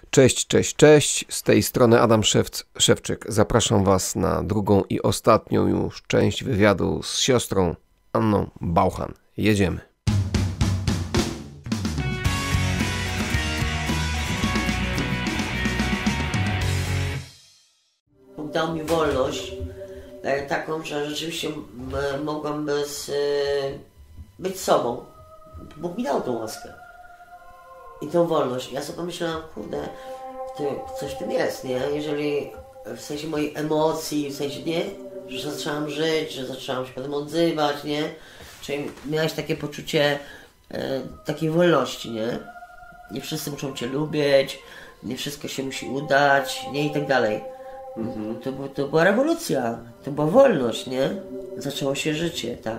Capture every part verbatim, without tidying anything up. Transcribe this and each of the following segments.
Cześć, cześć, cześć. Z tej strony Adam Szewc, Szewczyk. Zapraszam Was na drugą i ostatnią już część wywiadu z siostrą Anną Bauchan. Jedziemy. Dał mi wolność taką, że rzeczywiście mogłam bez, być sobą. Bóg mi dał tą łaskę i tą wolność. Ja sobie pomyślałam, kurde, to coś w tym jest, nie? Jeżeli w sensie mojej emocji, w sensie, nie? Że zaczęłam żyć, że zaczęłam się potem odzywać, nie? Czyli miałeś takie poczucie e, takiej wolności, nie? Nie wszyscy muszą Cię lubić, nie wszystko się musi udać, nie? I tak dalej. Mhm. To, to była rewolucja, to była wolność, nie? Zaczęło się życie, tak.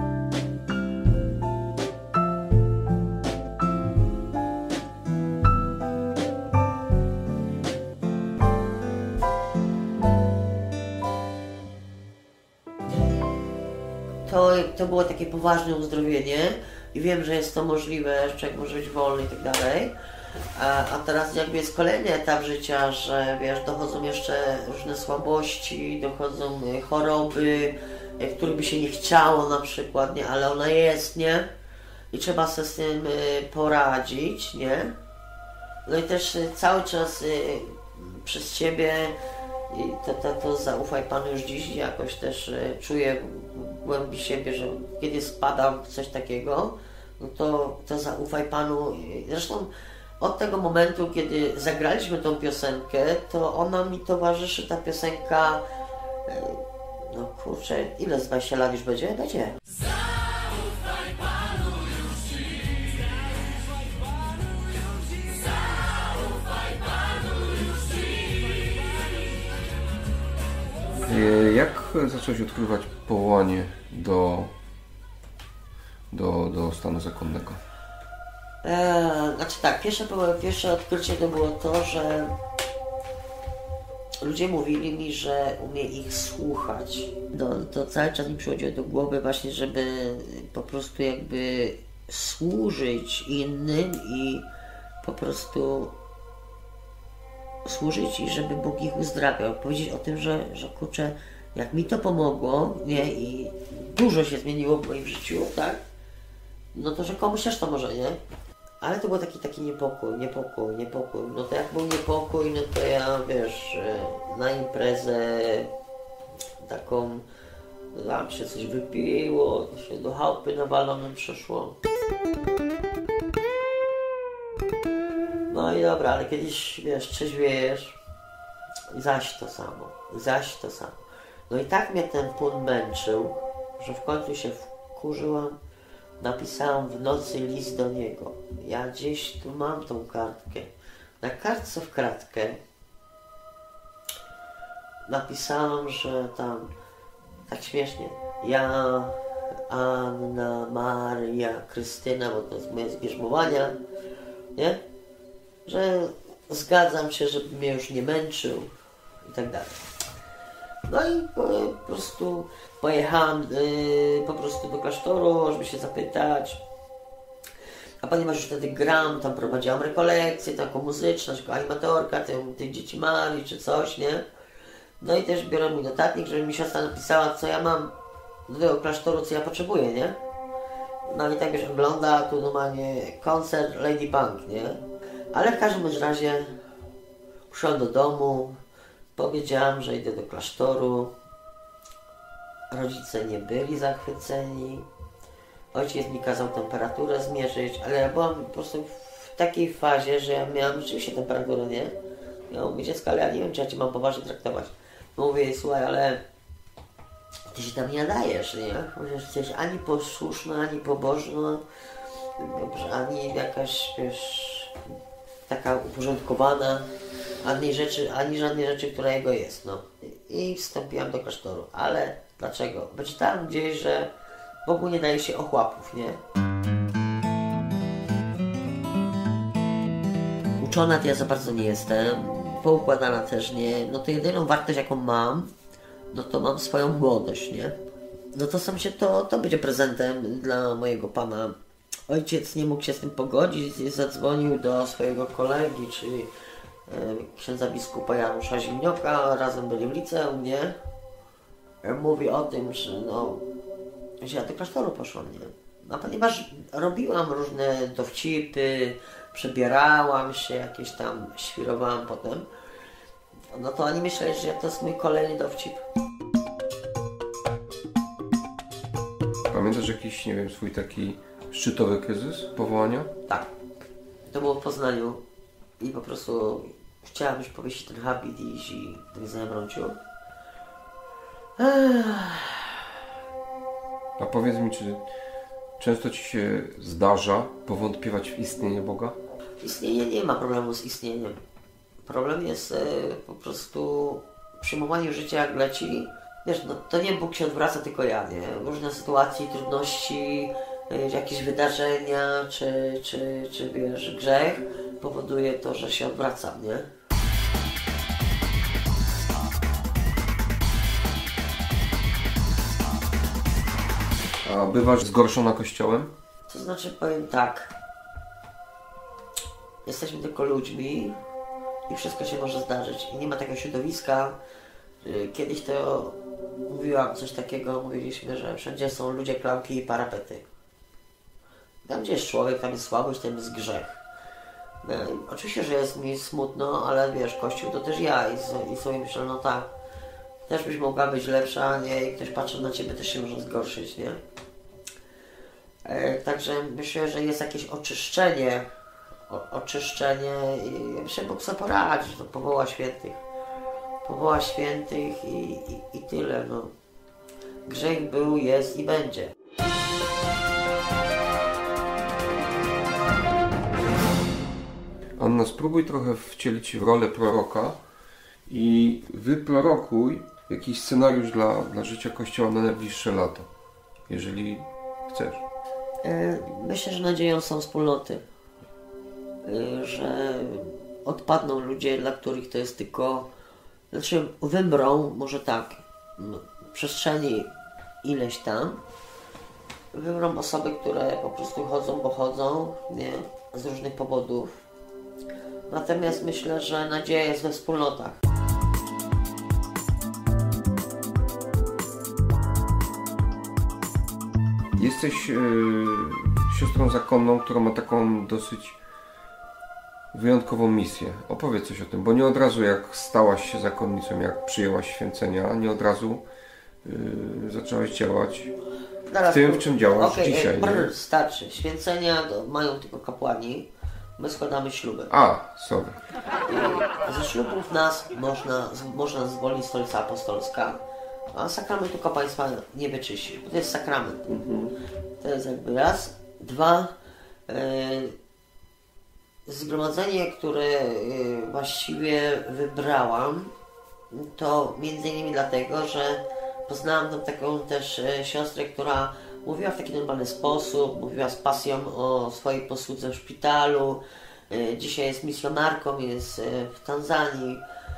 To, to było takie poważne uzdrowienie i wiem, że jest to możliwe, że człowiek może być wolny i tak dalej. A, a teraz jakby jest kolejny etap życia, że wiesz, dochodzą jeszcze różne słabości, dochodzą choroby, których by się nie chciało na przykład, nie, ale ona jest, nie? I trzeba sobie z tym poradzić, nie? No i też cały czas przez Ciebie to, to, to zaufaj Panu już dziś jakoś też czuję w głębi siebie, że kiedy spadam w coś takiego, no to, to zaufaj Panu. Zresztą od tego momentu, kiedy zagraliśmy tą piosenkę, to ona mi towarzyszy, ta piosenka, no kurczę, ile z dwadzieścia lat już będzie? Będzie. Zaufaj Panu już dziś. Zaufaj Panu już dziś. Jak zacząłeś odkrywać powołanie do, do, do stanu zakonnego? Eee, znaczy tak, pierwsze, pierwsze odkrycie to było to, że ludzie mówili mi, że umie ich słuchać. No, to cały czas mi przychodziło do głowy właśnie, żeby po prostu jakby służyć innym i po prostu służyć i żeby Bóg ich uzdrawiał. Powiedzieć o tym, że, że kurczę, jak mi to pomogło, nie, i dużo się zmieniło w moim życiu, tak, no to że komuś też to może, nie? Ale to był taki, taki niepokój, niepokój, niepokój. No to jak był niepokój, no to ja, wiesz, na imprezę taką, tam się coś wypiło, to się do chałupy nawalonym przeszło. No i dobra, ale kiedyś, wiesz, trzeźwiejesz i zaś to samo, zaś to samo. No i tak mnie ten płyn męczył, że w końcu się wkurzyłam. Napisałam w nocy list do niego. Ja gdzieś tu mam tą kartkę. Na kartce w kratkę napisałam, że tam tak śmiesznie. Ja, Anna, Maria, Krystyna, bo to jest moje zbierzmowania, nie? Że zgadzam się, żeby mnie już nie męczył i tak dalej. No i po, po prostu pojechałam yy, po prostu do klasztoru, żeby się zapytać. A ponieważ już wtedy gram, tam prowadziłam rekolekcje, taką muzyczną, jako animatorka, tych dzieci Marii czy coś, nie? No i też biorę mój notatnik, żeby mi siostra napisała, co ja mam do tego klasztoru, co ja potrzebuję, nie? No i tak wiesz, ogląda tu normalnie koncert Lady Punk, nie? Ale w każdym razie przyszłam do domu, powiedziałam, że idę do klasztoru. Rodzice nie byli zachwyceni. Ojciec mi kazał temperaturę zmierzyć, ale ja byłam po prostu w takiej fazie, że ja miałam rzeczywiście temperaturę, nie? Ja mówię, dziecko, ale ja nie wiem, czy ja Cię mam poważnie traktować. Mówię, słuchaj, ale Ty się tam nie nadajesz, nie? Chociaż jesteś ani posłuszna, ani pobożna, ani jakaś, wiesz, taka uporządkowana, ani rzeczy, ani żadnej rzeczy, która jego jest, no. I wstąpiłam do klasztoru, ale dlaczego? Bo czytałem gdzieś, że Bogu nie daje się ochłapów, nie? Uczona to ja za bardzo nie jestem, poukładana też nie, no to jedyną wartość, jaką mam, no to mam swoją młodość, nie? No to sam się to, to będzie prezentem dla mojego pana. Ojciec nie mógł się z tym pogodzić, zadzwonił do swojego kolegi, czyli księdza biskupa Janusza Zimnioka, razem byli w liceum, nie? Mówi o tym, że no, że ja do klasztoru poszłam, nie? No ponieważ robiłam różne dowcipy, przebierałam się, jakieś tam świrowałam potem, no to oni myśleli, że to jest mój kolejny dowcip. Pamiętasz jakiś, nie wiem, swój taki szczytowy kryzys powołania? Tak. To było w Poznaniu i po prostu chciałam już powiesić ten habit i iść i tak zamrącił. A powiedz mi, czy często Ci się zdarza powątpiewać w istnienie Boga? Istnienie nie ma problemu z istnieniem. Problem jest e, po prostu w przyjmowaniu życia jak leci. Wiesz, no, to nie Bóg się odwraca, tylko ja, nie? Różne sytuacje, trudności, y, jakieś wydarzenia, czy, czy, czy wiesz, grzech powoduje to, że się odwracam, nie? A bywasz zgorszona Kościołem? To znaczy, powiem tak. Jesteśmy tylko ludźmi i wszystko się może zdarzyć. I nie ma takiego środowiska. Kiedyś to mówiłam coś takiego, mówiliśmy, że wszędzie są ludzie, klamki i parapety. Tam gdzie jest człowiek, tam jest słabość, tam jest grzech. No, oczywiście, że jest mi smutno, ale wiesz, Kościół to też ja i, so, i sobie myślę, no tak, też byś mogła być lepsza, nie? I ktoś patrzy na ciebie, też się może zgorszyć, nie? E, także myślę, że jest jakieś oczyszczenie, o, oczyszczenie i myślę, Bóg sobie poradzi, to powoła świętych. Powoła świętych i, i, i tyle, no. Grzech był, jest i będzie. Anna, spróbuj trochę wcielić się w rolę proroka i wyprorokuj jakiś scenariusz dla, dla życia Kościoła na najbliższe lata, jeżeli chcesz. Myślę, że nadzieją są wspólnoty, że odpadną ludzie, dla których to jest tylko, znaczy wymrą, może tak, w przestrzeni ileś tam, wymrą osoby, które po prostu chodzą, bo chodzą, nie, z różnych powodów. Natomiast myślę, że nadzieja jest we wspólnotach. Jesteś yy, siostrą zakonną, która ma taką dosyć wyjątkową misję. Opowiedz coś o tym, bo nie od razu jak stałaś się zakonnicą, jak przyjęłaś święcenia, nie od razu yy, zaczęłaś działać w tym, w czym działasz okay, dzisiaj. Brr, starczy. Święcenia mają tylko kapłani. My składamy śluby. A, sorry. I ze ślubów nas można, można zwolnić Stolica Apostolska, a sakramentu kapłaństwa nie wyczyści, bo to jest sakrament. Mhm. To jest jakby raz. Dwa, yy, zgromadzenie, które yy, właściwie wybrałam, to między innymi dlatego, że poznałam tam taką też yy, siostrę, która mówiła w taki normalny sposób, mówiła z pasją o swojej posłudze w szpitalu. Dzisiaj jest misjonarką, jest w Tanzanii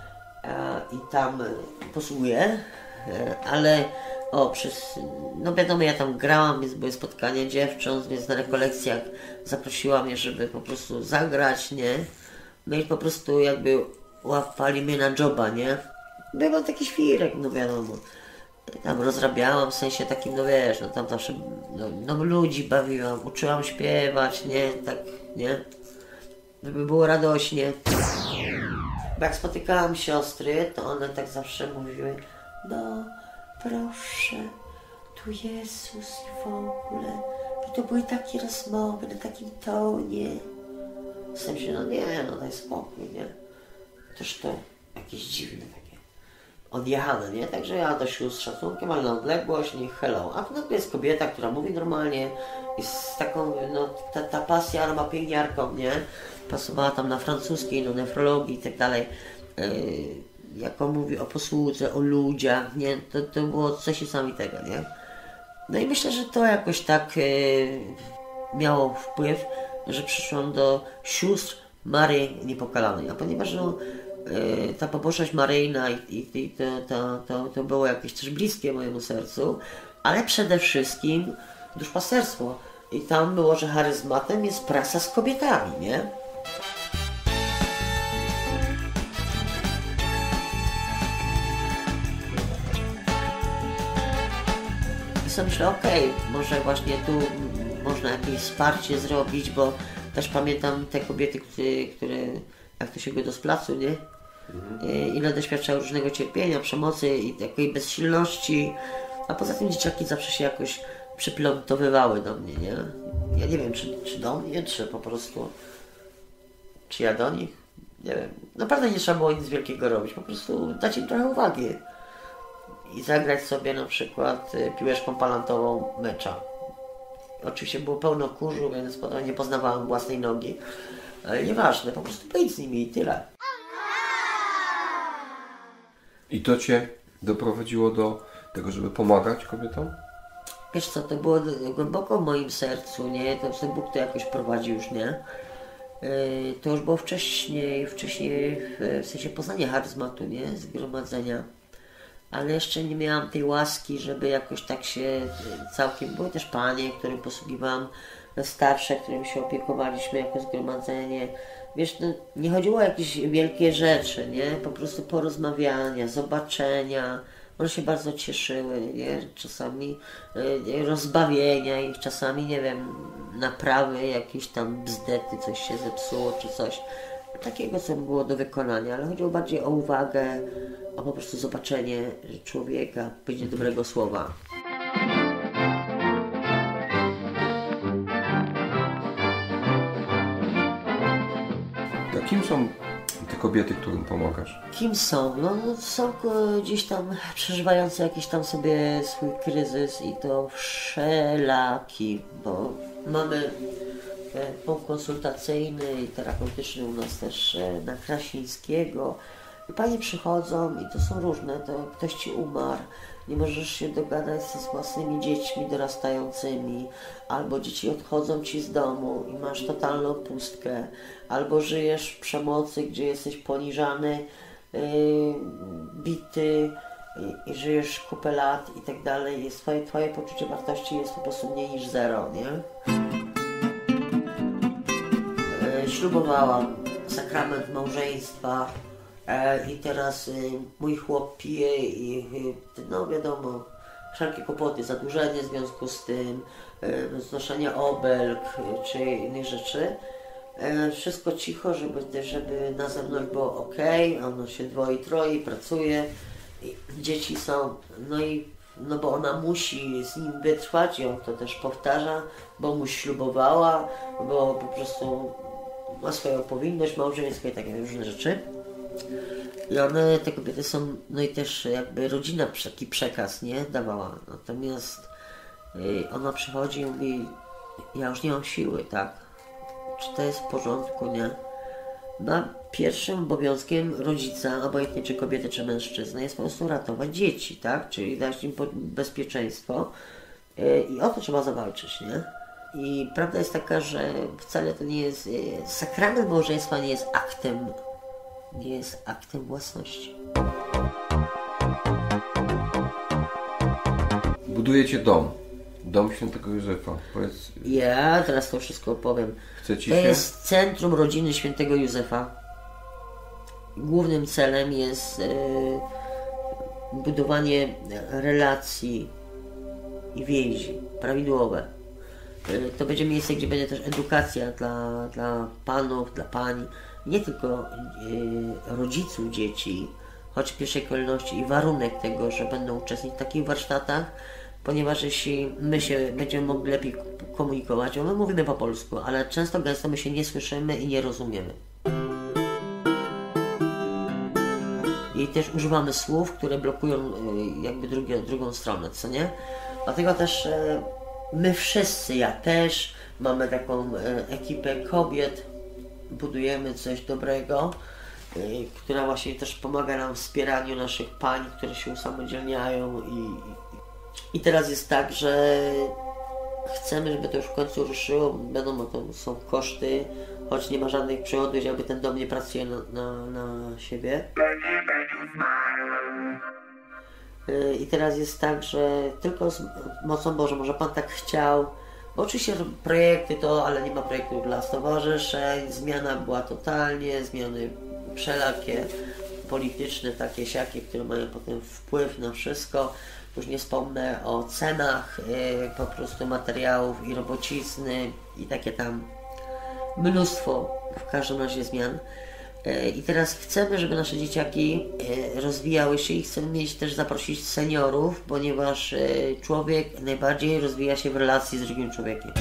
i tam posługuje, ale o, przez, no wiadomo, ja tam grałam, więc były spotkania dziewcząt, więc na rekolekcjach zaprosiła mnie, żeby po prostu zagrać, nie? No i po prostu jakby łapali mnie na joba, nie? Bywał taki świrek, no wiadomo. Tam rozrabiałam, w sensie takim, no wiesz, no tam zawsze no, no ludzi bawiłam, uczyłam śpiewać, nie, tak, nie, żeby było radośnie. Bo jak spotykałam siostry, to one tak zawsze mówiły, no proszę, tu Jezus i w ogóle. I to były takie rozmowy na takim tonie. W sensie, no nie, no daj spokój, nie. Toż to jakieś dziwne takie. Odjechane, nie? Także ja do sióstr z szacunkiem, ale na odległość, niech hello. A tu jest kobieta, która mówi normalnie i z taką, no ta, ta pasja, ona ma pielęgniarką, nie? Pasowała tam na francuskiej, no nefrologii i tak dalej. Yy, jak on mówi o posłudze, o ludziach, nie? To, to było coś niesamowitego, nie? No i myślę, że to jakoś tak yy, miało wpływ, że przyszłam do sióstr Maryi Niepokalanej. A ponieważ no, yy, ta pobożność maryjna i, i, i to, to, to, to było jakieś też bliskie mojemu sercu, ale przede wszystkim duszpasterstwo. I tam było, że charyzmatem jest praca z kobietami, nie? sobie myślę, okej, okay, może właśnie tu można jakieś wsparcie zrobić, bo też pamiętam te kobiety, które, które jak to się go do placu, nie? Mhm. Ile doświadczały różnego cierpienia, przemocy i takiej bezsilności, a poza tym dzieciaki zawsze się jakoś przyplątowywały do mnie, nie? Ja nie wiem, czy, czy do mnie, czy po prostu, czy ja do nich, nie wiem. Naprawdę nie trzeba było nic wielkiego robić, po prostu dać im trochę uwagi i zagrać sobie na przykład piłeczką palantową mecza. Oczywiście było pełno kurzu, więc potem nie poznawałem własnej nogi, ale nieważne, po prostu być z nimi i tyle. I to Cię doprowadziło do tego, żeby pomagać kobietom? Wiesz co, to było głęboko w moim sercu, nie? To ten Bóg to jakoś prowadzi już, nie? Yy, to już było wcześniej, wcześniej w sensie poznania charyzmatu, nie? Zgromadzenia. Ale jeszcze nie miałam tej łaski, żeby jakoś tak się całkiem... Były też panie, którym posługiwałam, starsze, którym się opiekowaliśmy jako zgromadzenie. Wiesz, no, nie chodziło o jakieś wielkie rzeczy, nie? Po prostu porozmawiania, zobaczenia. One się bardzo cieszyły, nie? Czasami y, rozbawienia ich, czasami, nie wiem, naprawy, jakieś tam bzdety, coś się zepsuło czy coś. Takiego, co było do wykonania, ale chodziło bardziej o uwagę, o po prostu zobaczenie człowieka, powiedzieć dobrego słowa. To kim są te kobiety, którym pomagasz? Kim są? No, no są gdzieś tam przeżywające jakiś tam sobie swój kryzys i to wszelaki, bo mamy punkt konsultacyjny i terapeutyczny u nas też na Krasińskiego. I panie przychodzą i to są różne, to ktoś ci umarł, nie możesz się dogadać ze własnymi dziećmi dorastającymi, albo dzieci odchodzą ci z domu i masz totalną pustkę, albo żyjesz w przemocy, gdzie jesteś poniżany, yy, bity i, i żyjesz kupę lat i tak dalej. Jest twoje, twoje poczucie wartości jest po prostu mniej niż zero, nie? Yy, ślubowałam sakrament małżeństwa. I teraz y, mój chłop pije i y, no wiadomo, wszelkie kłopoty, zadłużenie w związku z tym, y, znoszenie obelg y, czy innych rzeczy. Y, wszystko cicho, żeby, żeby na zewnątrz było ok, ono się dwoi, troi, pracuje, i dzieci są, no i no bo ona musi z nim wytrwać i on to też powtarza, bo mu ślubowała, bo po prostu ma swoją powinność małżeńską i takie różne rzeczy. I one, te kobiety są, no i też jakby rodzina taki przekaz, nie, dawała. Natomiast yy, ona przychodzi i mówi, ja już nie mam siły, tak? Czy to jest w porządku, nie? No, pierwszym obowiązkiem rodzica, obojętnie czy kobiety, czy mężczyzny, jest po prostu ratować dzieci, tak? Czyli dać im bezpieczeństwo yy, i o to trzeba zawalczyć, nie? I prawda jest taka, że wcale to nie jest, yy, sakrament małżeństwa nie jest aktem nie jest aktem własności. Budujecie dom. Dom Świętego Józefa. Powiedz... Ja teraz to wszystko opowiem. Chce ci to się? jest centrum rodziny Świętego Józefa. Głównym celem jest e, budowanie relacji i więzi prawidłowe. E, to będzie miejsce, gdzie będzie też edukacja dla, dla panów, dla pań. Nie tylko y, rodziców dzieci, choć w pierwszej kolejności i warunek tego, że będą uczestniczyć w takich warsztatach, ponieważ jeśli my się będziemy mogli lepiej komunikować, bo my mówimy po polsku, ale często gęsto my się nie słyszymy i nie rozumiemy. I też używamy słów, które blokują y, jakby drugie, drugą stronę, co nie? Dlatego też y, my wszyscy, ja też, mamy taką y, ekipę kobiet, budujemy coś dobrego, yy, która właśnie też pomaga nam w wspieraniu naszych pań, które się usamodzielniają i, i teraz jest tak, że chcemy, żeby to już w końcu ruszyło, wiadomo, to są koszty, choć nie ma żadnych przychodów, jakby ten dom nie pracuje na, na, na siebie. Yy, I teraz jest tak, że tylko z mocą Bożą, może Pan tak chciał. Bo oczywiście projekty to, ale nie ma projektów dla stowarzyszeń, zmiana była totalnie, zmiany wszelakie. polityczne, takie siakie, które mają potem wpływ na wszystko. Już nie wspomnę o cenach yy, po prostu materiałów i robocizny i takie tam mnóstwo w każdym razie zmian. Yy, I teraz chcemy, żeby nasze dzieciaki yy, rozwijały się i chcemy mieć też zaprosić seniorów, ponieważ yy, człowiek najbardziej rozwija się w relacji z drugim człowiekiem.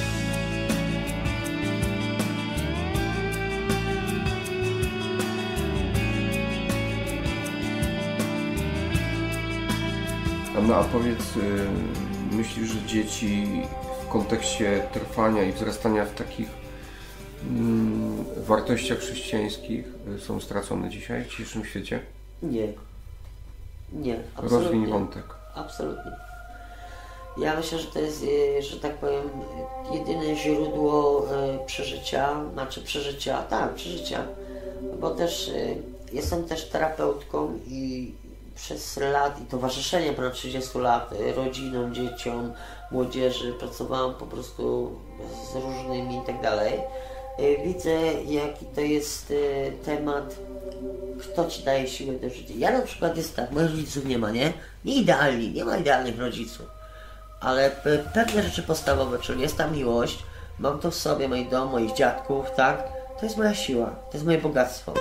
Anna, a powiedz, yy, myślisz, że dzieci w kontekście trwania i wzrastania w takich yy, wartościach chrześcijańskich yy, są stracone dzisiaj w dzisiejszym świecie? Nie. Nie, absolutnie. Rozwiń wątek. Absolutnie. Ja myślę, że to jest, yy, że tak powiem, jedyne źródło yy, przeżycia, znaczy przeżycia, tak, przeżycia, bo też yy, jestem też terapeutką i przez lat i towarzyszenie ponad trzydzieści lat rodzinom, dzieciom, młodzieży, pracowałam po prostu z różnymi i tak dalej. Widzę, jaki to jest temat, kto ci daje siłę do życia. Ja na przykład jest tak, moich rodziców nie ma, nie? Nie idealni, nie ma idealnych rodziców. Ale pewne rzeczy podstawowe, czyli jest ta miłość, mam to w sobie, mój dom, moich dziadków, tak? To jest moja siła, to jest moje bogactwo.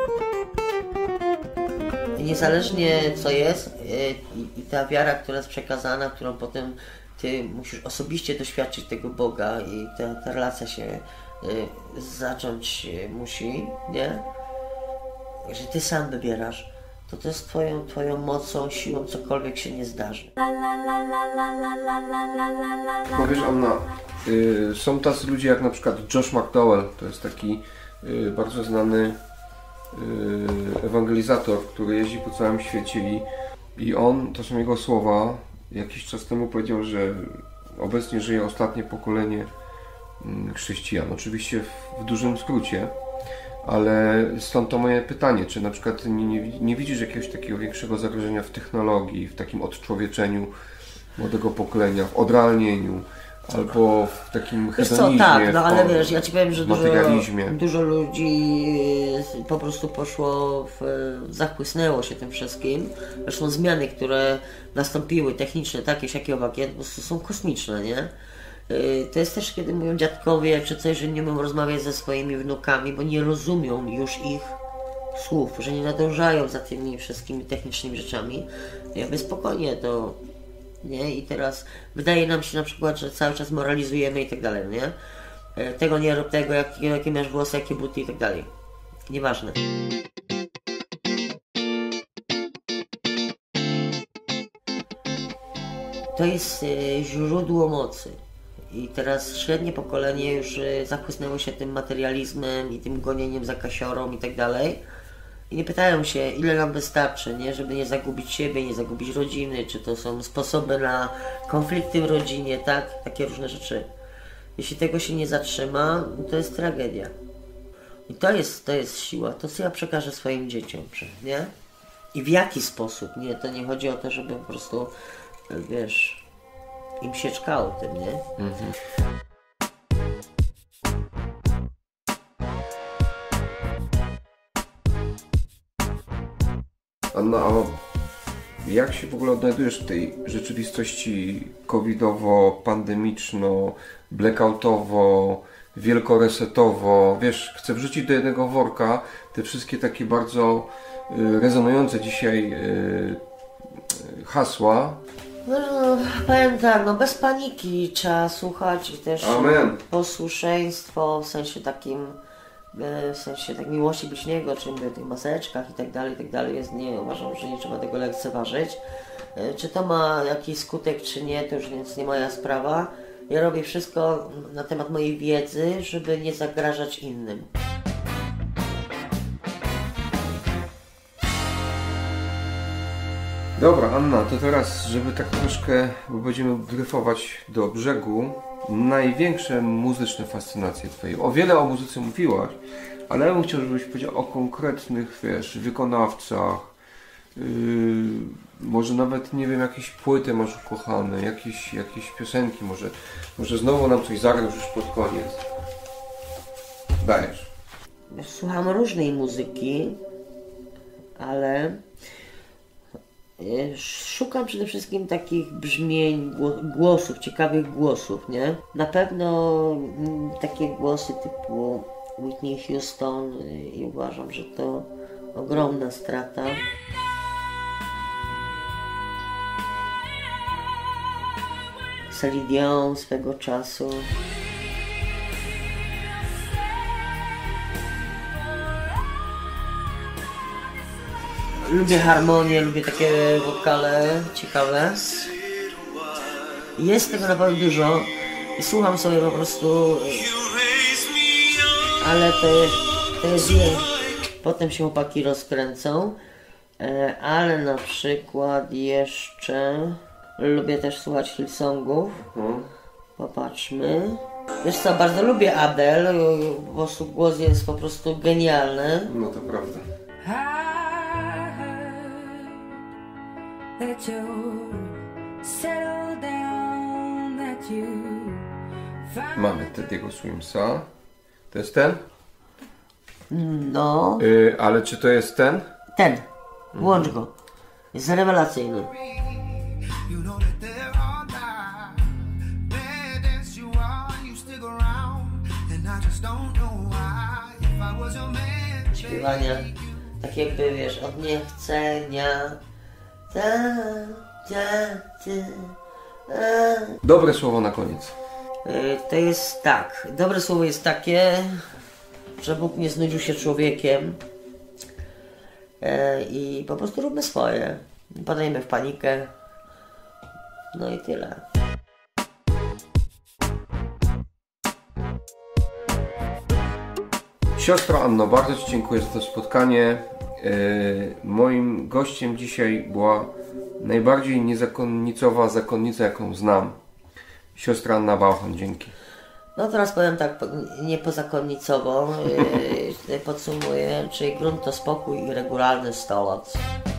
Niezależnie co jest i, i ta wiara, która jest przekazana, którą potem ty musisz osobiście doświadczyć tego Boga i ta, ta relacja się y, zacząć musi, nie? Że ty sam wybierasz, to to jest twoją, twoją mocą, siłą, cokolwiek się nie zdarzy. No wiesz, Anna, y, są tacy ludzie jak na przykład Josh McDowell, to jest taki y, bardzo znany ewangelizator, który jeździ po całym świecie i, i on, to są jego słowa, jakiś czas temu powiedział, że obecnie żyje ostatnie pokolenie chrześcijan. Oczywiście w, w dużym skrócie, ale stąd to moje pytanie, czy na przykład nie, nie, nie widzisz jakiegoś takiego większego zagrożenia w technologii, w takim odczłowieczeniu młodego pokolenia, w odrealnieniu, albo w takim wiesz hedonizmie, co, tak, no ale w, wiesz, ja ci powiem, że dużo, dużo ludzi po prostu poszło, w, zachłysnęło się tym wszystkim. Zresztą zmiany, które nastąpiły, techniczne, takie, siakie, owakie, po prostu są kosmiczne, nie? To jest też, kiedy mówią dziadkowie czy coś, że nie mogą rozmawiać ze swoimi wnukami, bo nie rozumią już ich słów, że nie nadążają za tymi wszystkimi technicznymi rzeczami. Jakby spokojnie to... Nie? I teraz wydaje nam się na przykład, że cały czas moralizujemy i tak dalej, nie? Tego nie rób, tego, jak, jakie masz włosy, jakie buty i tak dalej. Nieważne. To jest y, źródło mocy. I teraz średnie pokolenie już y, zachłysnęło się tym materializmem i tym gonieniem za kasiorą i tak dalej. I nie pytają się, ile nam wystarczy, nie? Żeby nie zagubić siebie, nie zagubić rodziny, czy to są sposoby na konflikty w rodzinie, tak? Takie różne rzeczy. Jeśli tego się nie zatrzyma, to jest tragedia. I to jest, to jest siła, to co ja przekażę swoim dzieciom, nie? I w jaki sposób, nie? To nie chodzi o to, żeby po prostu, wiesz, im się czkało tym, nie? Mhm. Anna, a jak się w ogóle odnajdujesz w tej rzeczywistości covidowo-pandemiczno, blackoutowo, wielkoresetowo? Wiesz, chcę wrzucić do jednego worka te wszystkie takie bardzo y, rezonujące dzisiaj y, hasła. No, no, powiem tak, no bez paniki trzeba słuchać i też Amen. Posłuszeństwo w sensie takim, w sensie tak miłości bliźniego, czy mówię o tych maseczkach i tak dalej, i tak dalej, jest, nie uważam, że nie trzeba tego lekceważyć. Czy to ma jakiś skutek, czy nie, to już więc nie moja sprawa. Ja robię wszystko na temat mojej wiedzy, żeby nie zagrażać innym. Dobra, Anna, to teraz, żeby tak troszkę, bo będziemy dryfować do brzegu, największe muzyczne fascynacje Twoje. O wiele o muzyce mówiłaś, ale ja bym chciał, żebyś powiedział o konkretnych, wiesz, wykonawcach, yy, może nawet, nie wiem, jakieś płyty masz ukochane, jakieś, jakieś piosenki, może, może znowu nam coś zagrasz już pod koniec. Dajesz. Słucham różnej muzyki, ale szukam przede wszystkim takich brzmień, głosów, ciekawych głosów, nie? Na pewno takie głosy typu Whitney Houston i uważam, że to ogromna strata. Celine Dion swego czasu. Lubię harmonię, lubię takie wokale ciekawe. Jest tego naprawdę dużo i słucham sobie po prostu, ale to jest, to jest nie. Potem się chłopaki rozkręcą, ale na przykład jeszcze lubię też słuchać Hillsongów. Popatrzmy. Wiesz co, bardzo lubię Adele, po prostu głos jest po prostu genialny. No to prawda. That you settle down, that you find... Mamy Teddy'ego Swimsa. To jest ten? No. Yy, ale czy to jest ten? Ten. Włącz go. Jest rewelacyjny. You know that there are times, bad as you are, you stick around, and I just don't know why. If I was your man, Śpiewania tak jakby, wiesz, od niechcenia. Ta, ta, ta, a. Dobre słowo na koniec. Yy, To jest tak. Dobre słowo jest takie, że Bóg nie znudził się człowiekiem. Yy, I po prostu róbmy swoje. Nie padajmy w panikę. No i tyle. Siostro Anno, bardzo Ci dziękuję za to spotkanie. Yy, moim gościem dzisiaj była najbardziej niezakonnicowa zakonnica, jaką znam. Siostra Anna Bauchan, dzięki. No teraz powiem tak, po- nie pozakonnicowo, yy, podsumuję, czyli grunt to spokój i regularny stolot.